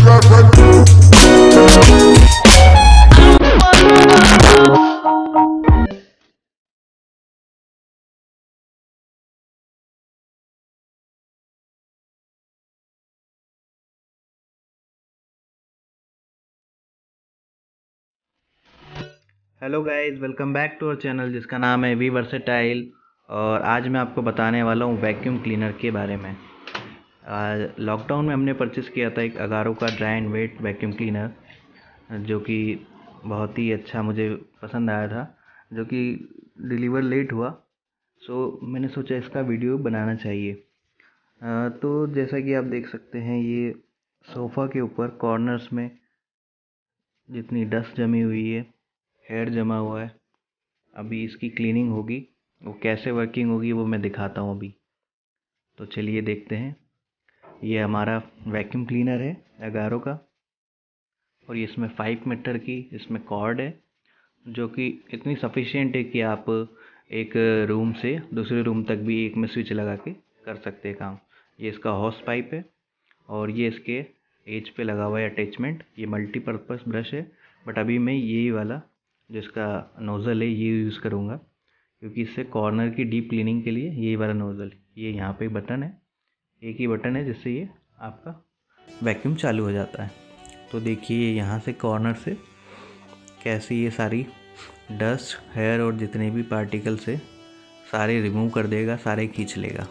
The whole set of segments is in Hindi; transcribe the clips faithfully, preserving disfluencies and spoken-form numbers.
Hello guys, welcome back to our channel जिसका नाम है वी वर्सेटाइल। और आज मैं आपको बताने वाला हूँ वैक्यूम क्लीनर के बारे में। लॉकडाउन में हमने परचेज़ किया था एक अगारो का dry and wet vacuum cleaner, जो कि बहुत ही अच्छा मुझे पसंद आया था, जो कि डिलीवर लेट हुआ। सो मैंने सोचा इसका वीडियो बनाना चाहिए। आ, तो जैसा कि आप देख सकते हैं, ये सोफ़ा के ऊपर कॉर्नर्स में जितनी डस्ट जमी हुई है, हेयर जमा हुआ है। अभी इसकी क्लीनिंग होगी, वो कैसे वर्किंग होगी वो मैं दिखाता हूँ अभी। तो चलिए देखते हैं। ये हमारा वैक्यूम क्लीनर है एगारो का, और ये इसमें फाइव मीटर की इसमें कॉर्ड है, जो कि इतनी सफिशिएंट है कि आप एक रूम से दूसरे रूम तक भी एक में स्विच लगा के कर सकते हैं काम। ये इसका हॉस पाइप है, और ये इसके एज पे लगा हुआ है अटैचमेंट। ये मल्टीपर्पज़ ब्रश है, बट अभी मैं यही वाला जिसका नोज़ल है ये यूज़ करूँगा, क्योंकि इससे कॉर्नर की डीप क्लीनिंग के लिए यही वाला नोज़ल। ये यहाँ पे बटन है, एक ही बटन है जिससे ये आपका वैक्यूम चालू हो जाता है। तो देखिए यहाँ से कॉर्नर से कैसे ये सारी डस्ट, हेयर और जितने भी पार्टिकल्स है सारे रिमूव कर देगा, सारे खींच लेगा।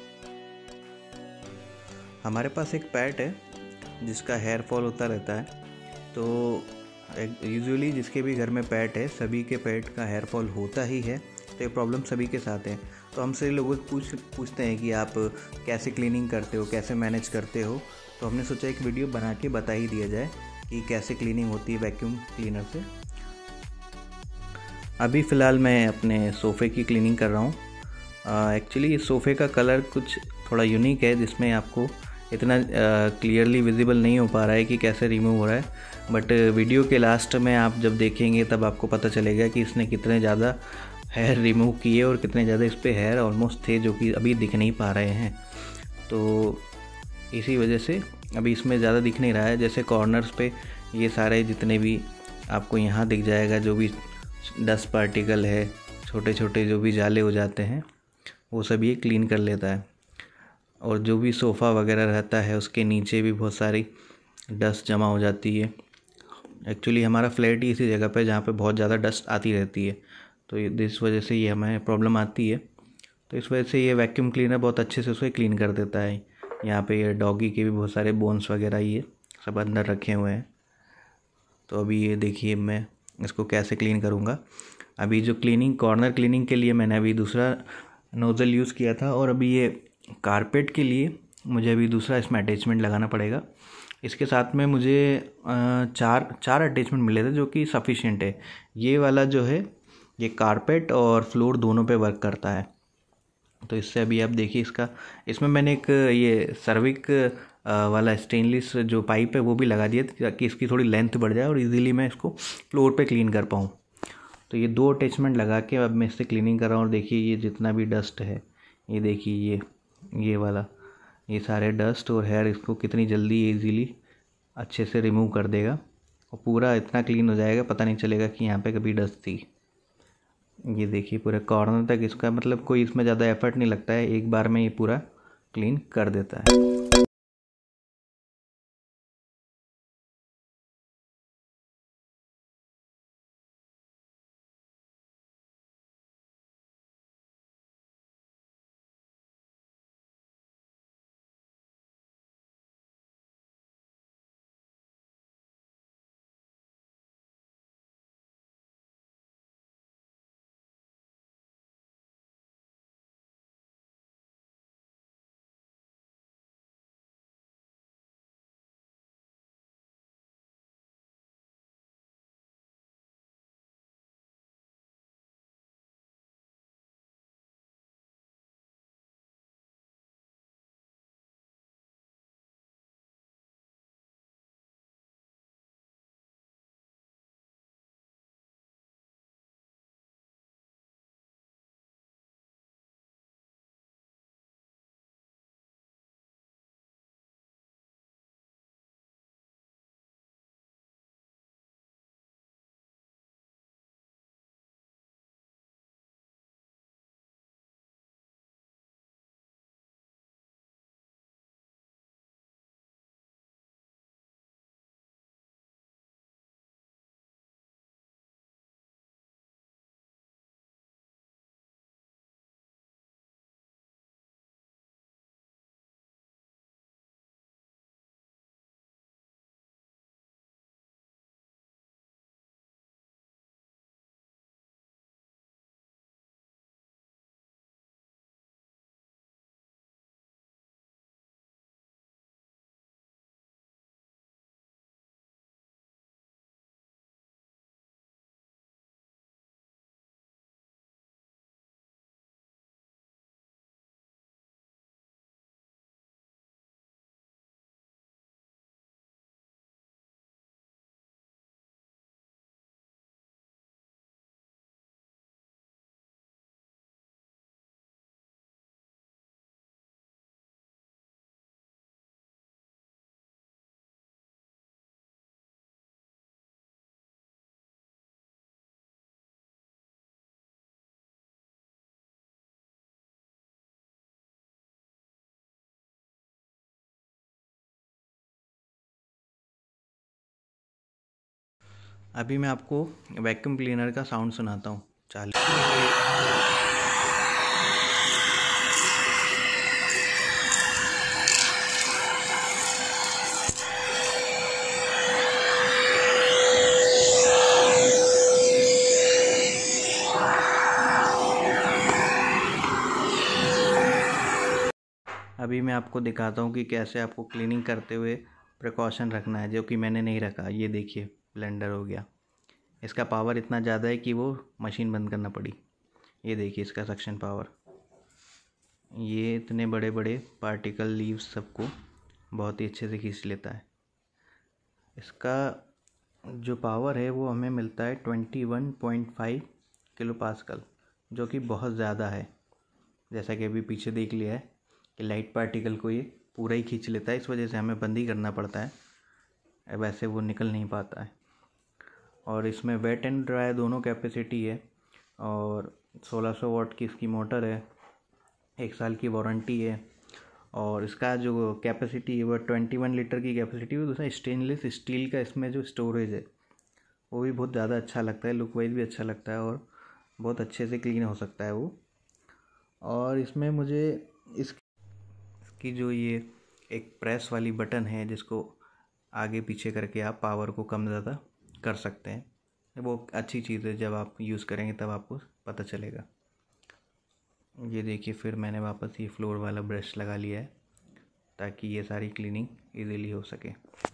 हमारे पास एक पैट है जिसका हेयर फॉल होता रहता है। तो यूजुअली जिसके भी घर में पेट है, सभी के पेट का हेयर फॉल होता ही है। तो ये प्रॉब्लम सभी के साथ है। तो हमसे लोग पूछ पूछते हैं कि आप कैसे क्लीनिंग करते हो, कैसे मैनेज करते हो। तो हमने सोचा एक वीडियो बना के बता ही दिया जाए कि कैसे क्लीनिंग होती है वैक्यूम क्लीनर से। अभी फ़िलहाल मैं अपने सोफ़े की क्लीनिंग कर रहा हूँ। एक्चुअली इस सोफ़े का कलर कुछ थोड़ा यूनिक है, जिसमें आपको इतना क्लियरली विजिबल नहीं हो पा रहा है कि कैसे रिमूव हो रहा है। बट वीडियो के लास्ट में आप जब देखेंगे तब आपको पता चलेगा कि इसने कितने ज़्यादा हेयर रिमूव किए और कितने ज़्यादा इस पे हेयर ऑलमोस्ट थे, जो कि अभी दिख नहीं पा रहे हैं। तो इसी वजह से अभी इसमें ज़्यादा दिख नहीं रहा है। जैसे कॉर्नर्स पे ये सारे जितने भी आपको यहाँ दिख जाएगा, जो भी डस्ट पार्टिकल है, छोटे छोटे जो भी जाले हो जाते हैं, वो सब ये क्लीन कर लेता है। और जो भी सोफ़ा वगैरह रहता है उसके नीचे भी बहुत सारी डस्ट जमा हो जाती है। एक्चुअली हमारा फ्लैट ही इसी जगह पे जहाँ पे बहुत ज़्यादा डस्ट आती रहती है, तो इस वजह से ये हमें प्रॉब्लम आती है। तो इस वजह से ये वैक्यूम क्लीनर बहुत अच्छे से उसे क्लीन कर देता है। यहाँ पे ये डॉगी के भी बहुत सारे बोन्स वगैरह ये सब अंदर रखे हुए हैं। तो अभी ये देखिए मैं इसको कैसे क्लीन करूँगा। अभी जो क्लीनिंग कॉर्नर क्लीनिंग के लिए मैंने अभी दूसरा नोज़ल यूज़ किया था, और अभी ये कारपेट के लिए मुझे अभी दूसरा इसमें अटैचमेंट लगाना पड़ेगा। इसके साथ में मुझे चार चार अटैचमेंट मिले थे, जो कि सफिशिएंट है। ये वाला जो है ये कारपेट और फ्लोर दोनों पे वर्क करता है। तो इससे अभी आप देखिए इसका इसमें मैंने एक ये सर्विक वाला स्टेनलेस जो पाइप है वो भी लगा दिया, ताकि इसकी थोड़ी लेंथ बढ़ जाए और इजीली मैं इसको फ्लोर पे क्लीन कर पाऊँ। तो ये दो अटैचमेंट लगा के अब मैं इससे क्लीनिंग कर रहा हूँ। और देखिए ये जितना भी डस्ट है, ये देखिए ये ये वाला ये सारे डस्ट और हेयर इसको कितनी जल्दी इजीली अच्छे से रिमूव कर देगा, और पूरा इतना क्लीन हो जाएगा पता नहीं चलेगा कि यहाँ पे कभी डस्ट थी। ये देखिए पूरे कॉर्नर तक इसका मतलब कोई इसमें ज़्यादा एफर्ट नहीं लगता है, एक बार में ये पूरा क्लीन कर देता है। अभी मैं आपको वैक्यूम क्लीनर का साउंड सुनाता हूँ। चालू। अभी मैं आपको दिखाता हूँ कि कैसे आपको क्लीनिंग करते हुए प्रिकॉशन रखना है, जो कि मैंने नहीं रखा। ये देखिए, ब्लेंडर हो गया। इसका पावर इतना ज़्यादा है कि वो मशीन बंद करना पड़ी। ये देखिए इसका सक्शन पावर। ये इतने बड़े बड़े पार्टिकल लीव्स सबको बहुत ही अच्छे से खींच लेता है। इसका जो पावर है वो हमें मिलता है twenty one point five kilo pascal, जो कि बहुत ज़्यादा है। जैसा कि अभी पीछे देख लिया है कि लाइट पार्टिकल को ये पूरा ही खींच लेता है, इस वजह से हमें बंद ही करना पड़ता है, वैसे वो निकल नहीं पाता है। और इसमें वेट एंड ड्राई दोनों कैपेसिटी है, और सोलह सौ वाट की इसकी मोटर है, एक साल की वारंटी है। और इसका जो कैपेसिटी है वो ट्वेंटी वन लीटर की कैपेसिटी है। दूसरा स्टेनलेस स्टील का इसमें जो स्टोरेज है वो भी बहुत ज़्यादा अच्छा लगता है, लुक वाइज भी अच्छा लगता है, और बहुत अच्छे से क्लीन हो सकता है वो। और इसमें मुझे इस इसकी जो ये एक प्रेस वाली बटन है, जिसको आगे पीछे करके आप पावर को कम ज़्यादा कर सकते हैं, वो अच्छी चीज़ है। जब आप यूज़ करेंगे तब आपको पता चलेगा। ये देखिए, फिर मैंने वापस ये फ्लोर वाला ब्रश लगा लिया है ताकि ये सारी क्लीनिंग इजीली हो सके।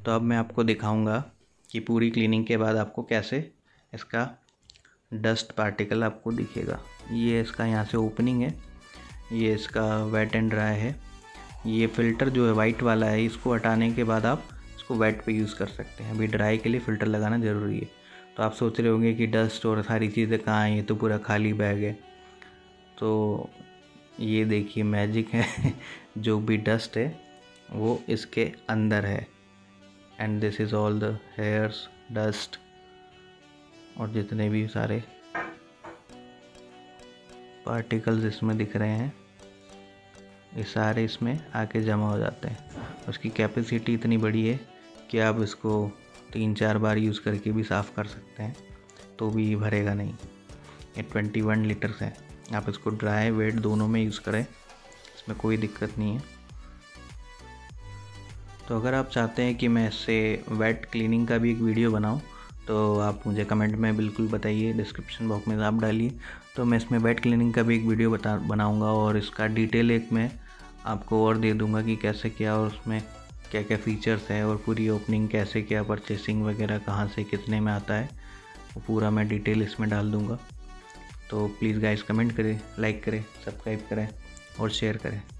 तो अब मैं आपको दिखाऊंगा कि पूरी क्लीनिंग के बाद आपको कैसे इसका डस्ट पार्टिकल आपको दिखेगा। ये इसका यहाँ से ओपनिंग है, ये इसका वेट एंड ड्राई है। ये फ़िल्टर जो है वाइट वाला है, इसको हटाने के बाद आप इसको वेट पे यूज़ कर सकते हैं। अभी ड्राई के लिए फ़िल्टर लगाना ज़रूरी है। तो आप सोच रहे होंगे कि डस्ट और सारी चीज़ें कहाँ हैं, ये तो पूरा खाली बैग है। तो ये देखिए मैजिक है जो भी डस्ट है वो इसके अंदर है। And this is all the hairs, dust और जितने भी सारे पार्टिकल्स इसमें दिख रहे हैं, ये सारे इसमें आके जमा हो जाते हैं। उसकी कैपेसिटी इतनी बड़ी है कि आप इसको तीन चार बार यूज़ करके भी साफ़ कर सकते हैं, तो भी भरेगा नहीं। ये इक्कीस लीटर्स है। आप इसको ड्राई वेट दोनों में यूज़ करें, इसमें कोई दिक्कत नहीं है। तो अगर आप चाहते हैं कि मैं इससे वेट क्लीनिंग का भी एक वीडियो बनाऊं, तो आप मुझे कमेंट में बिल्कुल बताइए, डिस्क्रिप्शन बॉक्स में आप डालिए, तो मैं इसमें वेट क्लीनिंग का भी एक वीडियो बता बनाऊंगा और इसका डिटेल एक मैं आपको और दे दूंगा कि कैसे क्या और उसमें क्या क्या फ़ीचर्स है और पूरी ओपनिंग कैसे क्या, परचेसिंग वगैरह कहाँ से कितने में आता है, वो पूरा मैं डिटेल इसमें डाल दूँगा। तो प्लीज़ गाइस कमेंट करें, लाइक करें, सब्सक्राइब करें और शेयर करें।